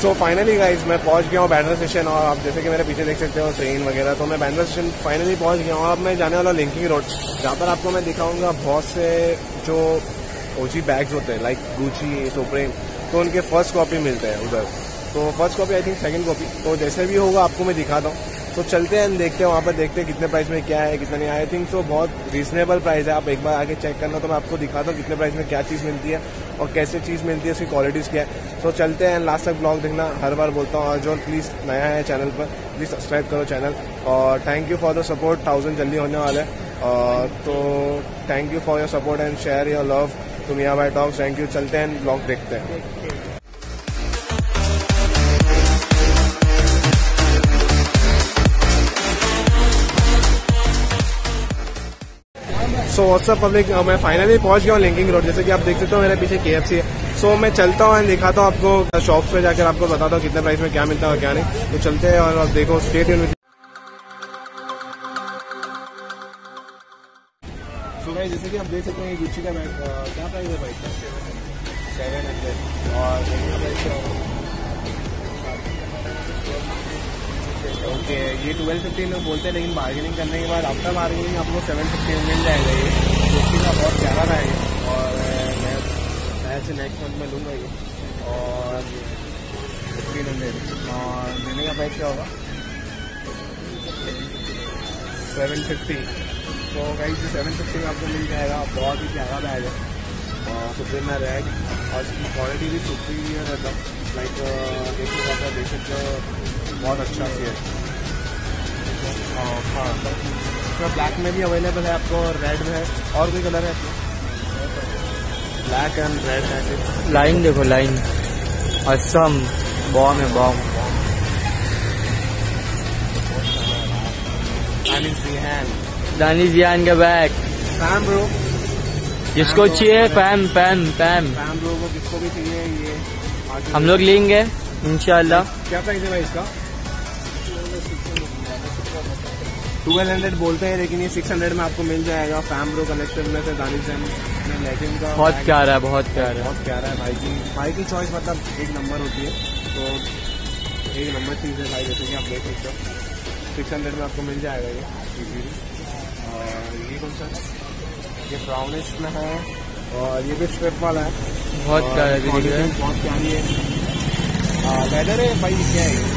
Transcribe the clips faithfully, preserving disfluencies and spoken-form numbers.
So finally guys मैं पहुंच गया हूँ बैंड्रा स्टेशन, और आप जैसे कि मेरे पीछे देख सकते हो ट्रेन वगैरह, तो मैं बैंड्रा स्टेशन फाइनली पहुंच गया हूँ। अब मैं जाने वाला लिंकिंग रोड, जहाँ पर आपको मैं दिखाऊंगा बहुत से जो ओजी बैग्स होते हैं लाइक गुची, सुप्रीम, तो उनके फर्स्ट कॉपी मिलते हैं उधर। तो first copy I think second copy, तो जैसे भी होगा आपको मैं दिखाता हूँ। तो चलते हैं देखते हैं वहाँ पर, देखते हैं कितने प्राइस में क्या है कितना नहीं। आई थिंक सो बहुत रीजनेबल प्राइस है, आप एक बार आके चेक करना। तो मैं आपको दिखाता हूँ कितने प्राइस में क्या चीज़ मिलती है और कैसे चीज़ मिलती है, उसकी क्वालिटीज़ क्या है। तो चलते हैं, लास्ट तक ब्लॉग देखना, हर बार बोलता हूँ। और जो प्लीज़ नया है चैनल पर, प्लीज़ सब्सक्राइब करो चैनल, और thank you for the support. Thousand जल्दी होने वाले हैं, और तो thank you for your support and share your love to Miyan Bhai talks. Thank you. चलते हैं ब्लॉग देखते हैं। सो व्हाट्सअप पब्लिक, मैं फाइनली पहुंच गया हूँ लिंकिंग रोड। जैसे कि आप देख सकते हो मेरे पीछे केएफसी है। सो मैं चलता हूँ एंड दिखाता हूँ आपको, शॉप्स पे जाकर आपको बताता हूँ कितने प्राइस में क्या मिलता है और क्या नहीं। तो चलते हैं और आप देखो, stay tune with. So guys, जैसे कि आप देख सकते हैं गुच्ची का बैग क्या प्राइस है भाई? Seven hundred. और ओके, ये ट्वेल्व फिफ्टी में बोलते हैं, लेकिन बार्गेनिंग करने के बाद आफ्टर बार्गेनिंग आपको सेवन फिफ्टी में मिल जाएगा। ये गुच्ची का बहुत प्यारा बैग है, और मैं शायद से नेक्स्ट मंथ में लूँगा ये। और फिफ्टीन हंड्रेड, और देने का प्राइस क्या होगा? Seven fifty. तो गाइस सेवन फिफ्टी में आपको मिल जाएगा, बहुत ही प्यारा बैग है, और सुप्रीम में रेड, और इसकी क्वालिटी भी सुप्रीमियर है, लाइक देख सकते देख सकते हो बहुत अच्छा सी है। हाँ, तो ब्लैक में भी अवेलेबल है आपको, रेड में है, और कोई कलर है? ब्लैक एंड रेड है। लाइन देखो, लाइन असम बॉम है, बॉम। दानिश जिहान, दानिश जिहान का बैग, फैम ब्रो, जिसको चाहिए fam fam fam fam bro को जिसको भी चाहिए ये हम लोग लेंगे इंशाल्लाह। क्या प्राइस है भाई इसका? ट्वेल्व हंड्रेड बोलते हैं, लेकिन ये सिक्स हंड्रेड में आपको मिल जाएगा। फैम ब्रो कलेक्शन में से दानिश जिहान में लेगिंग का बहुत प्यारा है, बहुत प्यारा है, बहुत प्यारा है भाई की भाई की चॉइस मतलब एक नंबर होती है, तो एक नंबर चीज़ है भाई। जैसे कि आप देख सकते हो सिक्स हंड्रेड में आपको मिल जाएगा ये। और ये कौन सा है? ये ब्राउनिश में है, और ये भी स्ट्रिप वाला है, बहुत प्यारा है, बहुत प्यारी है। लेदर है भाई, क्या है?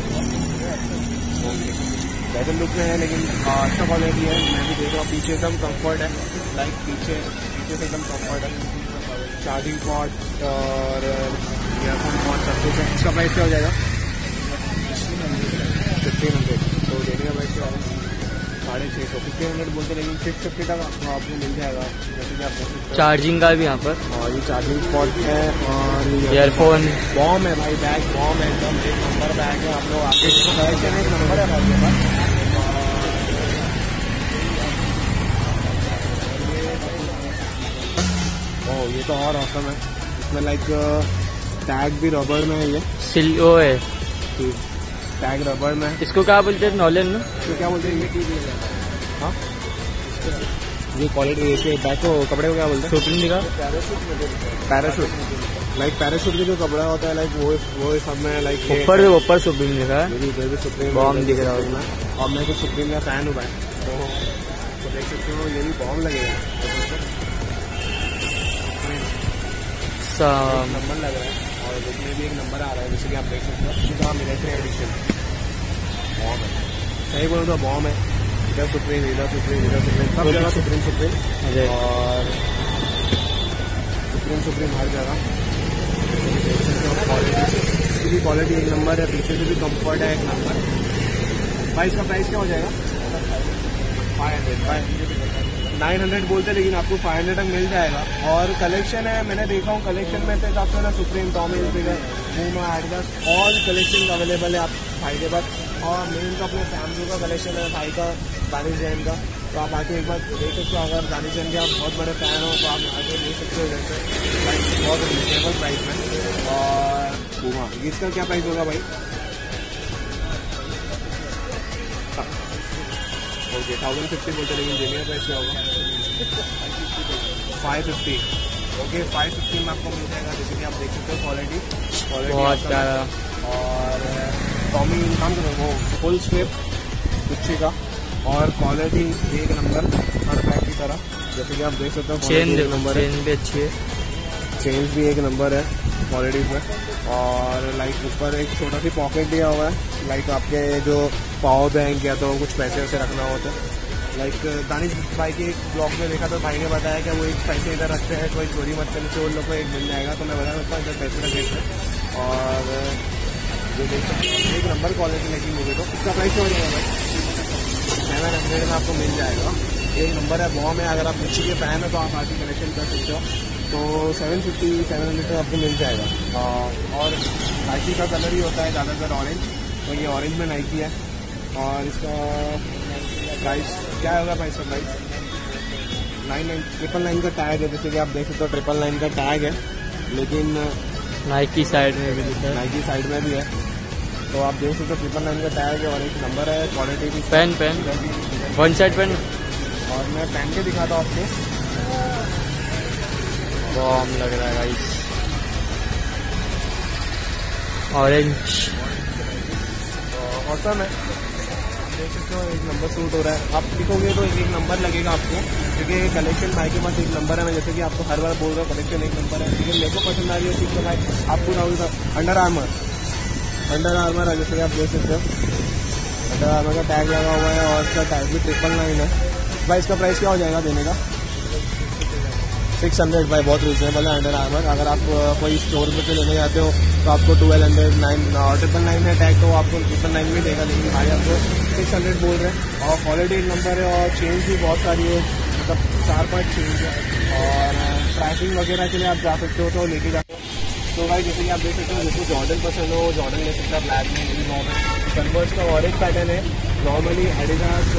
लेदर लुक में है, लेकिन अच्छा क्वालिटी है। मैं भी देख रहा हूँ, पीछे एकदम कंफर्ट है, लाइक पीछे पीछे से एकदम कंफर्ट है। चार्जिंग पॉट और ईयरफोन पॉट सब कुछ है। इसका प्राइस क्या हो जाएगा? Fifteen hundred. तो देने का प्राइस क्या होगा? साढ़े छः सौ। फिफ्टीन हंड्रेड बोलते, लेकिन सिक्स फिफ्टी तक आपको मिल जाएगा। जैसे कि आप चार्जिंग का भी यहाँ पर, और ये चार्जिंग पॉट है, और ईयरफोन बॉम है भाई, बैग बॉम है एकदम, एक नंबर बैग है। आप लोग आगे कलेक्शन एक नंबर है भाई के पास। ओह, ये तो और औसम है, इसमें लाइक टैग भी रबर में है, ये सिल वो है, टैग रबर में। इसको क्या बोलते हैं? नॉलेज ना, इसको क्या बोलते हैं? हाँ, ये क्वालिटी, इसके बैग को, कपड़े को क्या बोलते हैं? सुप्रीम दिखा, पैराशूट, लाइक पैराशूट के जो कपड़ा होता है, लाइक वो वो सब में लाइक ऊपर ऊपर सुप्रीम दिखा है, मेरी इधर भी सुप्रीम बॉम दिख रहा है। और मैं तो सुप्रीम का फैन हूँ भाई, तो देख सकते हो ये भी बॉम लगेगा, नंबर लग रहा है, और देखने भी एक नंबर आ रहा है। जैसे कि आप देख सकते हो मिलिट्री एडिशन बॉम है, सही बोलो तो बॉम है। इधर सुप्रीम, इधर सुप्रीम, इधर सुप्रीम, सब जगह सुप्रीम सुप्रीम, और सुप्रीम सुप्रीम हर जगह। देख सकते हो क्वालिटी, इसकी भी क्वालिटी एक नंबर है, पीछे से भी कंफर्ट है एक नंबर। भाई इसका प्राइस क्या हो जाएगा? Five hundred five nine hundred बोलते, लेकिन आपको फाइव हंड्रेड तक मिल जाएगा। और कलेक्शन है, मैंने देखा हूँ कलेक्शन में से आपको ना Supreme, Tommy Hilfiger, Puma, Adidas, all collection available है आप भाई के पास। और मेन तो अपने फैमिली का कलेक्शन है भाई का, दानिश जिहान का। तो आप आके एक बार देख सकते हो, अगर दानिश जिहान के आप बहुत बड़े फैन हो तो आप आके ले सकते हो। जैसे प्राइस बहुत रिजनेबल प्राइस में। और पूमा, इसका क्या प्राइस होगा भाई? ओके, थाउजेंड फिफ्टी बोलते, लेकिन देने का प्राइस क्या होगा? Five fifty. Okay five fifty में आपको मिल जाएगा। जैसे कि आप देख सकते हो क्वालिटी क्वालिटी बहुत प्यारा। और टॉमी नाम जो वो फुल स्ट्रिप गुच्ची का, और क्वालिटी एक नंबर हर बैग की तरह। जैसे कि आप देख सकते हो चेन एक नंबर है, चेन भी अच्छी है, चेन भी एक नंबर है क्वालिटी में। और लाइक ऊपर एक छोटा सी पॉकेट दिया हुआ है, लाइक आपके जो पावर बैंक या तो कुछ पैसे वैसे रखना हो तो। लाइक दानिश भाई के एक ब्लॉग में देखा तो भाई ने बताया कि वो एक पैसे इधर रखते हैं, कोई चोरी मत करने से उन लोग को एक मिल जाएगा। तो मैं बता सकता हूँ इधर पैसे रखे थे। और जो देख सकते हैं एक नंबर क्वालिटी लगी मुझे तो। इसका प्राइस क्या हो जाएगा भाई? सेवन हंड्रेड में आपको मिल जाएगा, एक नंबर है बॉम है। अगर आप गुच्ची के फैन है तो आप आके कलेक्शन कर सकते हो। तो सेवन फिफ्टी सेवन हंड्रेड आपको मिल जाएगा। और नाइकी का कलर ही होता है ज़्यादातर ऑरेंज, तो ये ऑरेंज में नाइकी है। और इसका प्राइस क्या होगा भाई? इसका price nine nine triple nine का टैग है। जैसे कि आप देख सकते हो ट्रिपल नाइन का टैग है, लेकिन नाइकी साइड में भी दिखता है, नाइकी साइड में भी है। तो आप देख सकते हो ट्रिपल नाइन का टैग है और एक नंबर है। क्वालिटी भी pen pen one side pen. और मैं पहन के दिखाता हूँ आपको, बॉम लग रहा है गाइस, ऑरेंज औसम है। देख सकते हो एक नंबर सूट हो रहा है। आप लिखोगे तो एक एक नंबर लगेगा आपको, क्योंकि कलेक्शन भाई के पास एक नंबर है। मैं जैसे कि आपको हर बार बोल रहा हूँ कलेक्शन एक नंबर है, लेकिन मेरे को पसंद आ रही है चीज़ तो भाई आपको ना होगा। अंडर आर्मर अंडर आर्मर है, जैसे कि आप देख सकते हो अंडर आर्मर का टैग लगा हुआ है और इसका टैग भी ट्रिपल नाइन है। भाई इसका प्राइस क्या हो जाएगा देने का? सिक्स हंड्रेड भाई, बहुत रिजनेबल है अंडर आर्मर। अगर आप कोई स्टोर में से लेने जाते हो तो आपको twelve hundred nine triple nine है टैग, तो आपको ट्रिपल नाइन में देगा, लेकिन भाई आपको सिक्स हंड्रेड बोल रहे हैं। और क्वालिटी एक नंबर है और चेंज भी बहुत सारी है, मतलब चार पाँच चेंज है। और ट्रैकिंग वगैरह के लिए आप जा सकते हो तो लेके जाते हो। तो भाई जैसे कि आप देख सकते हो जिसको जॉर्डन पसंद हो जॉर्डन ले सकता है, ब्लैक में भी नॉर्मल कन्वर्स का ऑरेंज पैटर्न है। नॉर्मली एडिडास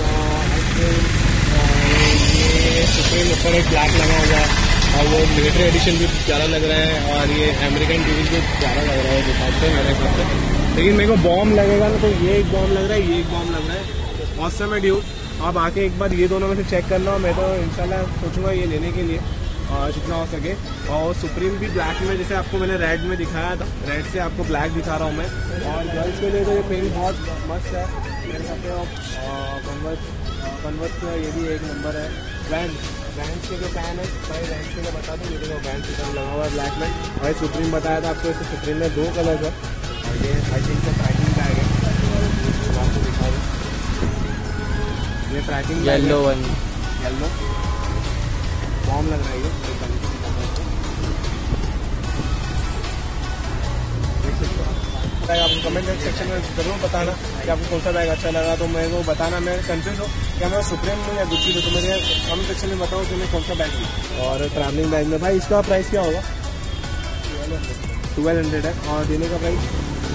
ये सुप्रीम ऊपर एक ब्लैक लगा हुआ है और वो मिलिट्री एडिशन भी प्यारा लग रहा है। और ये अमेरिकन टीवी भी प्यारा लग रहा है दिखाते हैं मेरे हिसाब से, लेकिन मेरे को बॉम्ब लगेगा ना तो ये एक बॉम्ब लग रहा है, ये एक बॉम्ब लग रहा है। बहुत समय ड्यू आप आके एक बार ये दोनों में से चेक करना। मैं तो इंशाल्लाह सोचूंगा ये लेने के लिए जितना हो सके। और सुप्रीम भी ब्लैक में, जैसे आपको मैंने रेड में दिखाया था, रेड से आपको ब्लैक दिखा रहा हूँ मैं। और गर्ल्स के लिए तो ये पेन बहुत मस्त है मेरे हिसाब से। कन्वर्स कन्वर्स का ये भी एक नंबर है। ब्रांड ब्रांड के जो फैन है भाई ब्रांड के लिए बता दूँ, ये देखो ब्रांड सिस्टम लगा हुआ है ब्लैक में। भाई सुप्रीम बताया था आपको, इसे सुप्रीम में दो कलर है और ये आई थिंक का ट्रैकिंग बैग है, आपको दिखा दूँ। ये trekking yellow one yellow bomb लग रहा है ये, देख सकते हो। आपको कमेंट सेक्शन में जरूर बताना कि आपको कौन सा बैग अच्छा लगा। तो मेरे को बताना, मैं कंफ्यूज हूँ क्या मैं सुप्रीम में या गुच्ची में, तो मेरे कमेंट सेक्शन में बताओ कि मैं कौन सा बैग लूँ। और ट्रैवलिंग बैग में भाई इसका प्राइस क्या होगा? ट्वेल्व हंड्रेड है। और देने का प्राइस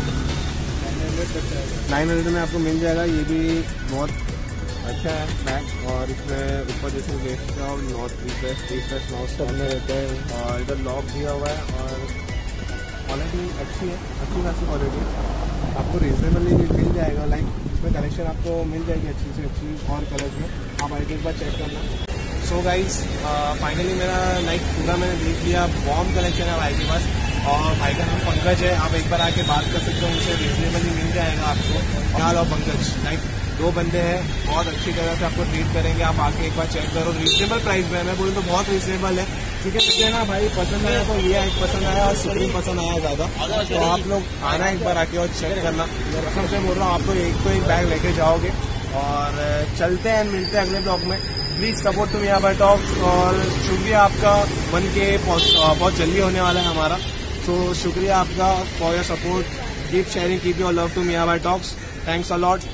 नाइन हंड्रेड में आपको मिल जाएगा। ये भी बहुत अच्छा है बैग। और इसमें ऊपर जैसे देखते हो north east west east west north सब में रहता है। और इधर लॉक दिया हुआ है और क्वालिटी अच्छी है, अच्छी खासी क्वालिटी आपको रिजनेबली मिल जाएगा। लाइक इसमें कलेक्शन आपको मिल जाएगी अच्छी से अच्छी और कलर्स में, आप आइए एक बार चेक करना। सो गाइज फाइनली मेरा लाइक पूरा मैंने देख लिया, बॉम कलेक्शन है भाई के पास। और भाई का नाम पंकज है, आप एक बार आके बात कर सकते हो उनसे, रिजनेबली मिल जाएगा आपको। क्या और पंकज लाइक दो बंदे हैं, बहुत अच्छी तरह से आपको ट्रीट करेंगे। आप आके एक बार चेक करो, रीजनेबल प्राइस में, मैं बोलूँ तो बहुत रीजनेबल है। ठीक है, मुझे ना भाई पसंद आया तो ये एक पसंद आया और सुप्रीम पसंद आया ज़्यादा। तो आप लोग आना एक बार आके और चेक करना। कसम से बोल रहा हूँ, आप लोग एक तो एक बैग लेके जाओगे। और चलते हैं, मिलते हैं अगले ब्लॉग में। Please support to Miyan Bhai talks. और शुक्रिया आपका, बन के बहुत जल्दी होने वाला है हमारा। सो शुक्रिया आपका for your support. Keep sharing, keep your love to Miyan Bhai talks. Thanks a lot.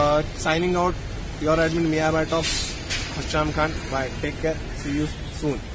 Signing out, your admin Miyan Bhai talks, Hasham Khan. Bye. Take care. See you soon.